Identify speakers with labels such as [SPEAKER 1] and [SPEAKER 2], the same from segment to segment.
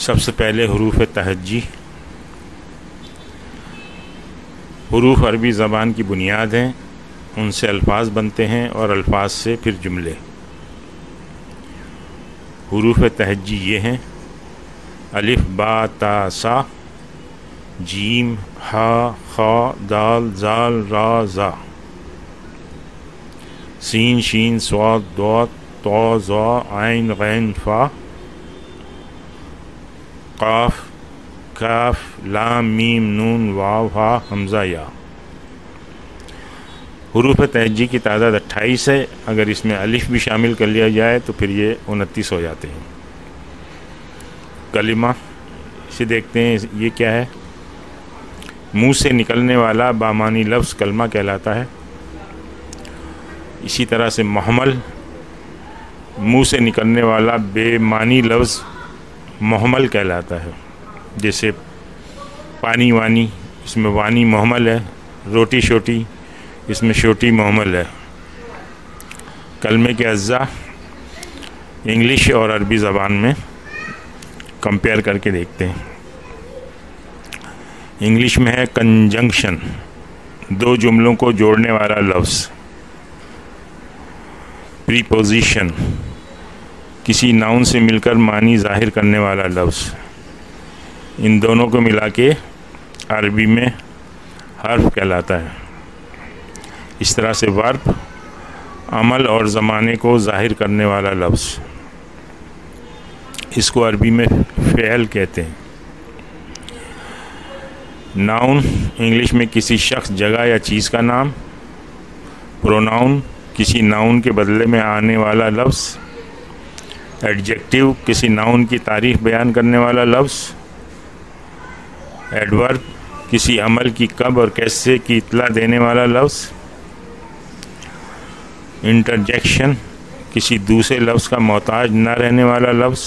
[SPEAKER 1] سب سے پہلے حروف تہجی. حروف عربی زبان کی بنیاد ہیں، ان سے الفاظ بنتے ہیں اور الفاظ سے پھر جملے. حروف تہجی یہ ہیں: الف با تا سا، جیم ہا خا دال زال را زا، سین شین صاد ضاد طا ظا عین غین فا، قاف کاف لام میم نون واو ہا حمزہ یا. حروف تہجی کی تعداد 28 ہے. اگر اس میں الف بھی شامل کر لیا جائے تو پھر یہ 29 ہو جاتے ہیں. کلمہ اسے دیکھتے ہیں، یہ کیا ہے؟ منہ سے نکلنے والا بامانی لفظ کلمہ کہلاتا ہے. اسی طرح سے محمل، منہ سے نکلنے والا بے معنی لفظ محمل کہلاتا ہے. جیسے پانی وانی، اس میں وانی محمل ہے. روٹی شوٹی، اس میں شوٹی محمل ہے. کلمے کے اجزاء انگلش اور عربی زبان میں کمپیئر کر کے دیکھتے ہیں. انگلش میں ہے کنجنکشن، دو جملوں کو جوڑنے والا لفظ. پریپوزیشن، کسی ناؤن سے مل کر معنی ظاہر کرنے والا لفظ. ان دونوں کو ملا کے عربی میں حرف کہلاتا ہے. اس طرح سے ورب، عمل اور زمانے کو ظاہر کرنے والا لفظ، اس کو عربی میں فعل کہتے ہیں. ناؤن انگلش میں کسی شخص، جگہ یا چیز کا نام. پروناؤن کسی ناؤن کے بدلے میں آنے والا لفظ. ایڈجیکٹیو کسی ناؤن کی تعریف بیان کرنے والا لفظ. ایڈورب کسی عمل کی کب اور کیسے کی اطلاع دینے والا لفظ. انٹرجیکشن کسی دوسرے لفظ کا محتاج نہ رہنے والا لفظ.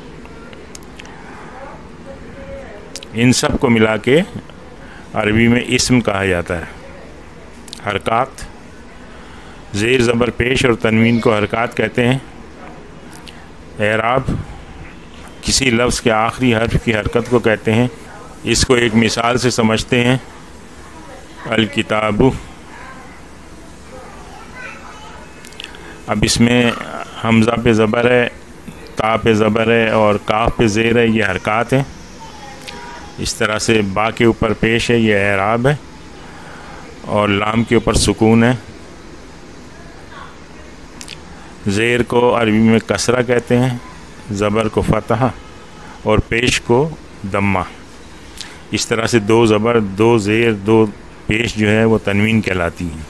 [SPEAKER 1] ان سب کو ملا کے عربی میں اسم کہا جاتا ہے. حرکات، زیر زبر پیش اور تنوین کو حرکات کہتے ہیں. اعراب کسی لفظ کے آخری حرف کی حرکت کو کہتے ہیں. اس کو ایک مثال سے سمجھتے ہیں. الکتاب، اب اس میں حمزہ پہ زبر ہے، تا پہ زبر ہے اور کاف پہ زیر ہے، یہ حرکات ہیں. اس طرح سے با کے اوپر پیش ہے، یہ اعراب ہے، اور لام کے اوپر سکون ہے. زیر کو عربی میں کسرہ کہتے ہیں، زبر کو فتح اور پیش کو دمہ. اس طرح سے دو زبر، دو زیر، دو پیش جو ہے وہ تنوین کہلاتی ہیں.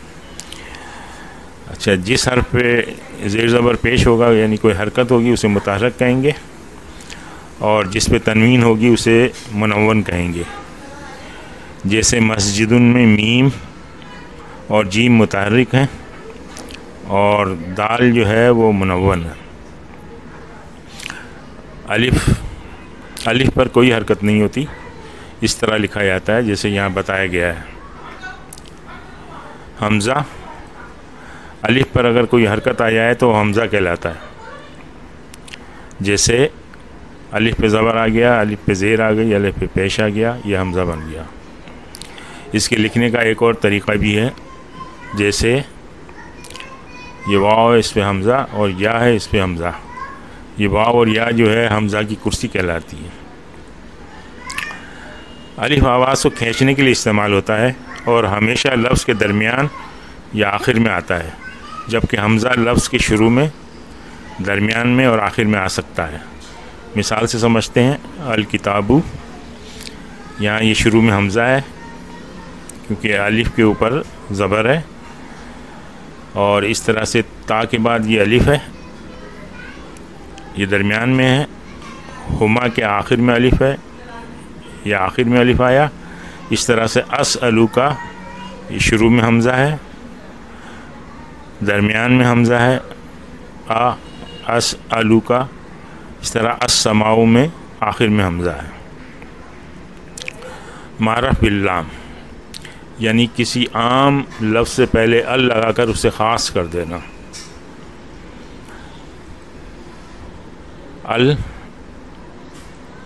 [SPEAKER 1] اچھا، جس حرف پہ زیر زبر پیش ہوگا یعنی کوئی حرکت ہوگی اسے متحرک کہیں گے، اور جس پہ تنوین ہوگی اسے منون کہیں گے. جیسے مسجدن میں میم اور جیم متحرک ہیں اور دال جو ہے وہ منون ہے. الف پر کوئی حرکت نہیں ہوتی، اس طرح لکھا جاتا ہے جیسے یہاں بتایا گیا ہے. حمزہ، الف پر اگر کوئی حرکت آ جائے تو حمزہ کہلاتا ہے. جیسے الف پہ زبر آ گیا، الف پہ زیر آ گئی، الف پہ پیش آ گیا، یہ حمزہ بن گیا. اس کے لکھنے کا ایک اور طریقہ بھی ہے. جیسے یہ واو ہے، اس پہ حمزہ، اور یا ہے، اس پہ حمزہ. یہ واو اور یا جو ہے حمزہ کی کرسی کہلاتی ہے. الف آواز کو کھینچنے کے لیے استعمال ہوتا ہے اور ہمیشہ لفظ کے درمیان یا آخر میں آتا ہے، جبکہ حمزہ لفظ کے شروع میں، درمیان میں اور آخر میں آ سکتا ہے. مثال سے سمجھتے ہیں. الکتابو، یہاں یہ شروع میں حمزہ ہے کیونکہ الف کے اوپر زبر ہے، اور اس طرح سے تا کے بعد یہ الف ہے، یہ درمیان میں ہے. ہما کے آخر میں الف ہے، یہ آخر میں الف آیا. اس طرح سے اسألو کا، یہ شروع میں حمزہ ہے، درمیان میں حمزہ ہے. اسألو کا، اس طرح السماء میں آخر میں حمزہ ہے. معرف باللام، یعنی کسی عام لفظ سے پہلے ال لگا کر اسے خاص کر دینا. ال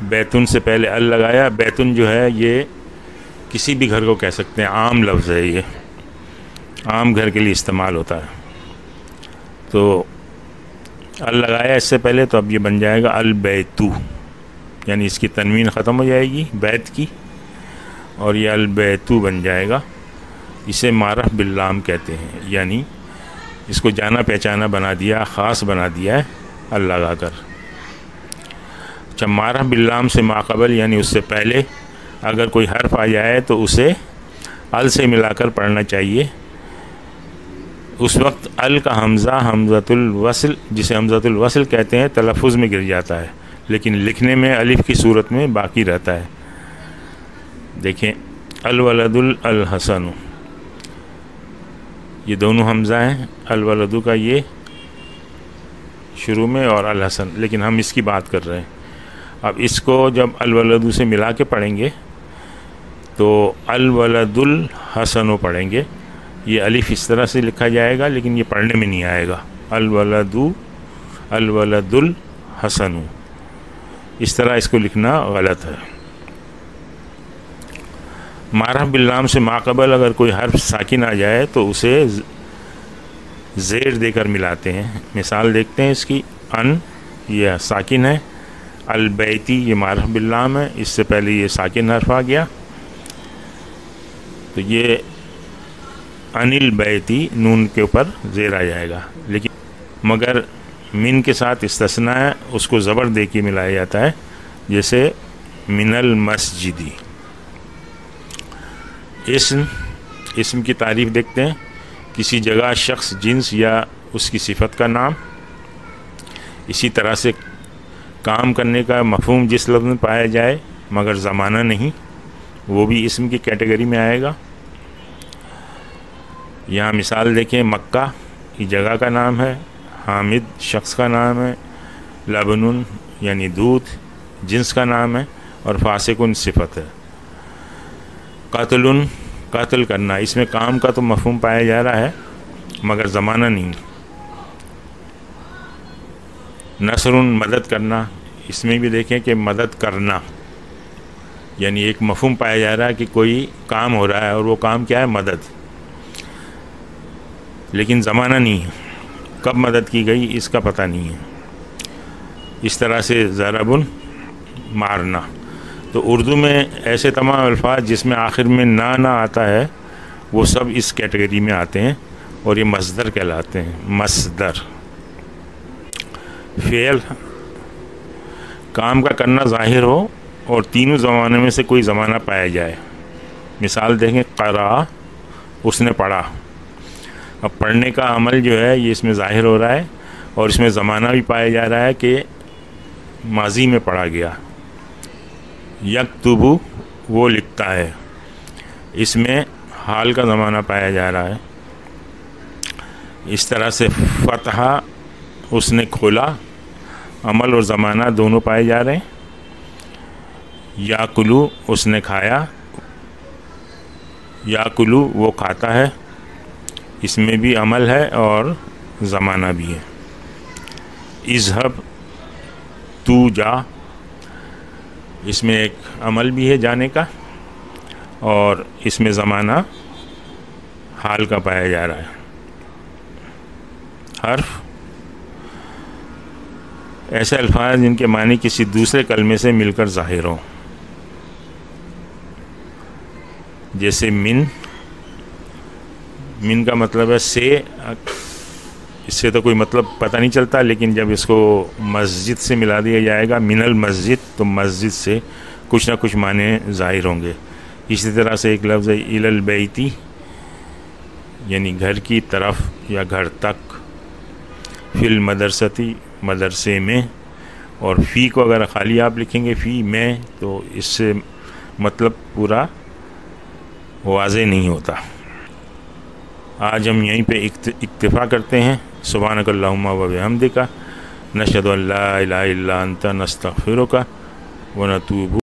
[SPEAKER 1] بیتن سے پہلے ال لگایا. بیتن جو ہے یہ کسی بھی گھر کو کہہ سکتے ہیں, عام لفظ ہے, یہ عام گھر کے لیے استعمال ہوتا ہے. تو ال لگایا اس سے پہلے, تو اب یہ بن جائے گا البیتو, یعنی اس کی تنوین ختم ہو جائے گی بیت کی, اور یہ البیتو بن جائے گا. اسے معرف باللام کہتے ہیں, یعنی اس کو جانا پہچانا بنا دیا, خاص بنا دیا ہے ال لگا کر. جب معرف باللام سے ماقبل یعنی اس سے پہلے اگر کوئی حرف آ جائے تو اسے ال سے ملا کر پڑھنا چاہیے. اس وقت ال کا حمزہ حمزۃ الوصل, جسے حمزۃ الوصل کہتے ہیں, تلفظ میں گر جاتا ہے, لیکن لکھنے میں الف کی صورت میں باقی رہتا ہے. دیکھیں, الولد الحسن, یہ دونوں حمزہ ہیں. الولد کا یہ شروع میں اور الحسن, لیکن ہم اس کی بات کر رہے ہیں. اب اس کو جب الولد سے ملا کے پڑھیں گے تو الولد الحسن پڑھیں گے. یہ الف اس طرح سے لکھا جائے گا, لیکن یہ پڑھنے میں نہیں آئے گا. الولد الحسن, اس طرح اس کو لکھنا غلط ہے. معرف باللام سے ماقبل اگر کوئی حرف ساکن آ جائے تو اسے زیر دے کر ملاتے ہیں. مثال دیکھتے ہیں اس کی. ان یہ ساکن ہے, البیتی یہ معرف باللام ہے, اس سے پہلے یہ ساکن حرف آ گیا, تو یہ ان البیتی نون کے اوپر زیر آ جائے گا. لیکن مگر من کے ساتھ استثناء ہے, اس کو زبر دے کے ملایا جاتا ہے, جیسے من المسجدی. اسم کی تعریف دیکھتے ہیں. کسی جگہ, شخص, جنس یا اس کی صفت کا نام. اسی طرح سے کام کرنے کا مفہوم جس لفظ میں پایا جائے مگر زمانہ نہیں, وہ بھی اسم کی کیٹیگری میں آئے گا. یہاں مثال دیکھیں. مکہ یہ جگہ کا نام ہے, حامد شخص کا نام ہے, لبنن یعنی دودھ جنس کا نام ہے, اور فاسقن صفت ہے. قتل قتل کرنا, اس میں کام کا تو مفہوم پایا جا رہا ہے مگر زمانہ نہیں. نصر مدد کرنا, اس میں بھی دیکھیں کہ مدد کرنا یعنی ایک مفہوم پایا جا رہا ہے کہ کوئی کام ہو رہا ہے, اور وہ کام کیا ہے, مدد, لیکن زمانہ نہیں ہے, کب مدد کی گئی اس کا پتہ نہیں ہے. اس طرح سے ضرب مارنا. تو اردو میں ایسے تمام الفاظ جس میں آخر میں نہ آتا ہے وہ سب اس کیٹیگری میں آتے ہیں, اور یہ مصدر کہلاتے ہیں. مصدر فعل, کام کا کرنا ظاہر ہو اور تینوں زمانے میں سے کوئی زمانہ پایا جائے. مثال دیکھیں. قرأ اس نے پڑھا. اب پڑھنے کا عمل جو ہے یہ اس میں ظاہر ہو رہا ہے, اور اس میں زمانہ بھی پایا جا رہا ہے کہ ماضی میں پڑھا گیا. یکتبو وہ لکھتا ہے, اس میں حال کا زمانہ پایا جا رہا ہے. اس طرح سے فتح اس نے کھولا, عمل اور زمانہ دونوں پائے جا رہے ہیں. یاکلو اس نے کھایا, یاکلو وہ کھاتا ہے, اس میں بھی عمل ہے اور زمانہ بھی ہے. اذهب تو جا, اس میں ایک عمل بھی ہے جانے کا, اور اس میں زمانہ حال کا پایا جا رہا ہے. حرف ایسے الفاظ جن کے معنی کسی دوسرے کلمے سے مل کر ظاہر ہوں, جیسے من. من کا مطلب ہے سے, اس سے تو کوئی مطلب پتہ نہیں چلتا, لیکن جب اس کو مسجد سے ملا دیا جائے گا, من المسجد, تو مسجد سے کچھ نہ کچھ معنی ظاہر ہوں گے. اسی طرح سے ایک لفظ ہے الی البیتی, یعنی گھر کی طرف یا گھر تک. فی المدرستی مدرسے میں, اور فی کو اگر خالی آپ لکھیں گے فی میں تو اس سے مطلب پورا واضح نہیں ہوتا. آج ہم یہیں پہ اکتفا کرتے ہیں. سبحانک اللہم و بحمدک, نشہد ان لا الہ الا انت, نستغفرک و نتوب